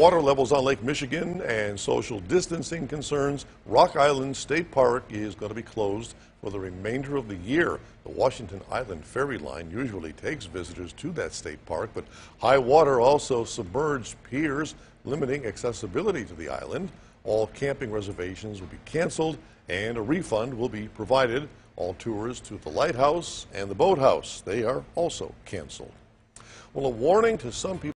water levels on Lake Michigan and social distancing concerns, Rock Island State Park is going to be closed for the remainder of the year. The Washington Island ferry line usually takes visitors to that state park, but high water also submerged piers, limiting accessibility to the island. All camping reservations will be canceled and a refund will be provided. All tours to the lighthouse and the boathouse, they are also canceled. Well, a warning to some people.